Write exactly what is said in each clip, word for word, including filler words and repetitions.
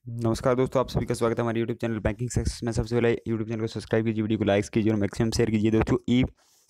नमस्कार दोस्तों, आप सभी का स्वागत है हमारे यूट्यूब चैनल बैंकिंग सक्सेस में। सबसे पहले यूट्यूब चैनल को सब्सक्राइब कीजिए, वीडियो को लाइक कीजिए और मैक्सिमम शेयर कीजिए। दोस्तों E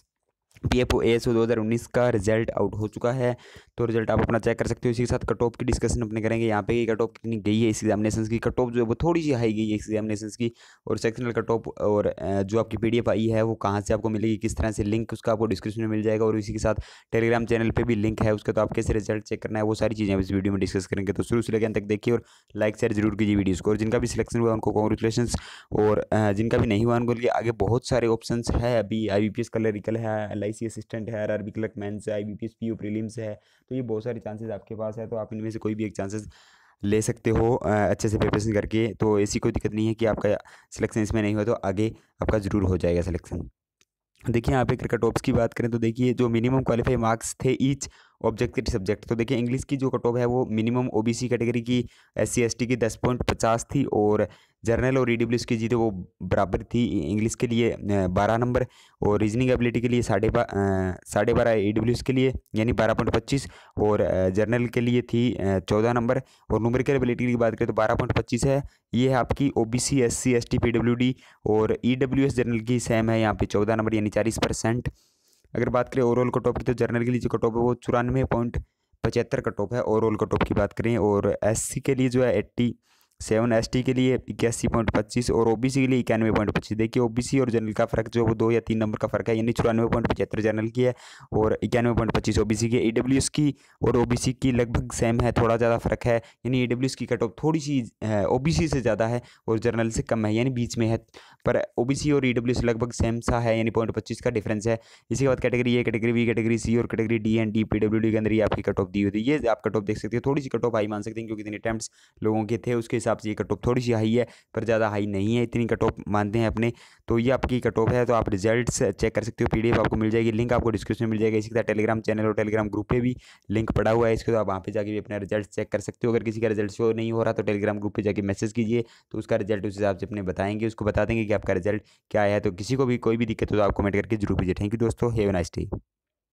P F O A S O दो हज़ार उन्नीस का रिजल्ट आउट हो चुका है, तो रिजल्ट आप अपना चेक कर सकते हो। इसी के साथ कट ऑफ की डिस्कशन अपने करेंगे। यहाँ पे कट ऑफ कितनी गई है इस एग्जामिनेशन की, कट ऑफ जो है वो थोड़ी सी हाई गई है इस एग्जामिनेशन की, और सेक्शनल कट ऑफ और अ, जो आपकी पी डी एफ आई है वो कहाँ से आपको मिलेगी, किस तरह से, लिंक उसका आपको डिस्क्रिप्शन में मिल जाएगा। और इसी के साथ टेलीग्राम चैनल पे भी लिंक है उसका, तो आप कैसे रिजल्ट चेक करना है वो सारी चीज़ें इस वीडियो में डिस्कस करेंगे। तो शुरू से लेकर अंत तक देखिए और लाइक शेयर जरूर कीजिए वीडियोज़ को। और जिनका भी सिलेक्शन हुआ उनको कॉन्ग्रेचुलेशन, और अ, जिनका भी नहीं हुआ उनको लिए आगे बहुत सारे ऑप्शंस है। अभी I B P S clerical है, एल आई सी असिस्टेंट है, R R B clerk mains है, I B P S P U prelims है। तो ये बहुत सारे चांसेस आपके पास है, तो आप इनमें से कोई भी एक चांसेस ले सकते हो अ, अच्छे से प्रिपरेशन करके। तो ऐसी कोई दिक्कत नहीं है कि आपका सिलेक्शन इसमें नहीं हुआ तो आगे आपका ज़रूर हो जाएगा सिलेक्शन। देखिए यहाँ पे कट ऑफ्स की बात करें तो देखिए जो मिनिमम क्वालिफाई मार्क्स थे ईच ऑब्जेक्टिव सब्जेक्ट, तो देखिए इंग्लिश की जो कट ऑफ है वो minimum O B C category की, एस सी एस टी की दस पॉइंट पचास थी, और जर्नल और ई डब्ल्यू एस की जी थी वो बराबर थी। इंग्लिश के लिए बारह नंबर, और रीजनिंग एबिलिटी के लिए साढ़े बा अ, साढ़े बारह ई डब्ल्यू एस के लिए यानी बारह पॉइंट पच्चीस, और अ, जर्नल के लिए थी चौदह नंबर। और न्यूमेरिकल एबिलिटी की बात करें तो बारह पॉइंट पच्चीस है। ये है आपकी O B C, S C, S T, P W D, और ई डब्ल्यू एस जनरल की सेम है यहाँ पे चौदह नंबर यानी चालीस परसेंट। अगर बात करें ओवरऑल कट ऑफ की तो जर्नल के लिए जो कट ऑफ है वो चौरानवे पॉइंट पचहत्तर कट ऑफ है ओवरऑल कट ऑफ की बात करें। और एस सी के लिए जो है एट्टी सेवन, एस टी के लिए इक्यासी पॉइंट पच्चीस, और ओ बी सी के लिए इक्यानवे पॉइंट पच्चीस। देखिए ओ बी सी और जनरल का फर्क जो है वो दो या तीन नंबर का फर्क है, यानी चौरानवे पॉइंट पचहत्तर जनरल की है और इक्यानवे पॉइंट पच्चीस ओ बी सी की। ई डब्ल्यू एस की और ओ बी सी की लगभग सेम है, थोड़ा ज़्यादा फर्क है, यानी ई डब्ल्यू एस की कट ऑफ थोड़ी सी ओ बी सी से ज़्यादा है और जनरल से कम है, यानी बीच में है। पर ओ बी सी और ई डब्ल्यू एस लगभग सेम सा है, यानी पॉइंट पच्चीस का डिफरेंस है। इसी के बाद category A, category B, category C और category D and D, P W D के अंदर ये आपकी कट ऑफ दी हुई थी। ये आप कट ऑफ देख सकते हो, थोड़ी सी कट ऑफ हाई मान सकते हैं क्योंकि इतने अटैम्प्ट्स लोगों के थे उसके हिसाब से ये कट ऑफ थोड़ी सी हाई है, पर ज़्यादा हाई नहीं है, इतनी कट ऑफ मानते हैं अपने। तो ये आपकी कट ऑफ है, तो आप रिजल्ट चेक कर सकते हो, पी डी एफ आपको मिल जाएगी, लिंक आपको डिस्क्रिप्शन में मिल जाएगा। इसी के साथ टेलीग्राम चैनल और टेलीग्राम ग्रुप पे भी लिंक पड़ा हुआ है इसके, तो आप वहाँ पे जाके भी अपना रिजल्ट चेक कर सकते हो। अगर किसी का रिजल्ट शो नहीं हो रहा तो टेलीग्राम ग्रुप पे जाके मैसेज कीजिए, तो उसका रिजल्ट उस हिसाब से अपने बताएंगे, उसको बता देंगे कि आपका रिजल्ट क्या है। तो किसी को भी कोई भी दिक्कत हो तो आप कमेंट करके जरूर कीजिए। थैंक यू दोस्तों, हैव अ नाइस डे।